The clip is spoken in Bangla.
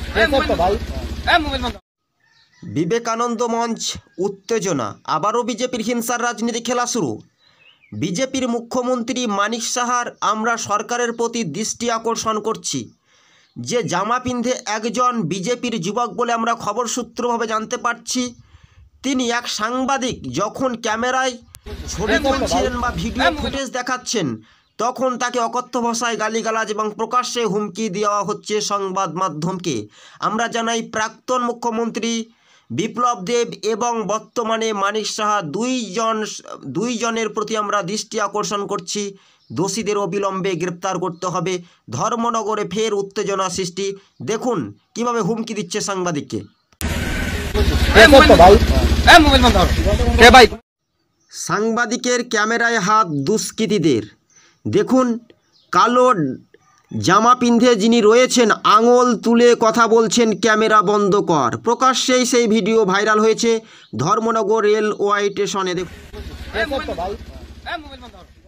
বিবেকানন্দ মঞ্চ উত্তেজনা, আবারও বিজেপির হিংসার রাজনীতি খেলা শুরু। বিজেপির মুখ্যমন্ত্রী মানিক সাহার আমরা সরকারের প্রতি দৃষ্টি আকর্ষণ করছি। যে জামা পিন্ধে একজন বিজেপির যুবক বলে আমরা খবর সূত্রভাবে জানতে পারছি, তিনি এক সাংবাদিক যখন ক্যামেরায় ছবি তুলছিলেন বা ভিডিও ফুটেজ দেখাচ্ছেন, তখন তাকে অকথ্য ভাষায় গালিগালাজ এবং প্রকাশ্যে হুমকি দেওয়া হচ্ছে সংবাদ মাধ্যমকে। আমরা জানাই প্রাক্তন মুখ্যমন্ত্রী বিপ্লব দেব এবং বর্তমানে মানিক সাহা দুইজনের প্রতি আমরা দৃষ্টি আকর্ষণ করছি। দোষীদের অবিলম্বে গ্রেপ্তার করতে হবে। ধর্মনগরে ফের উত্তেজনা সৃষ্টি। দেখুন কিভাবে হুমকি দিচ্ছে সাংবাদিককে। সাংবাদিকের ক্যামেরায় হাত দুষ্কৃতীদের। দেখুন, কালো জামা পিন্ধে যিনি রয়েছেন আঙুল তুলে কথা বলছেন, ক্যামেরা বন্ধ কর। প্রকাশ্যেই সেই ভিডিও ভাইরাল হয়েছে ধর্মনগর রেলওয়ে স্টেশনে। দেখুন।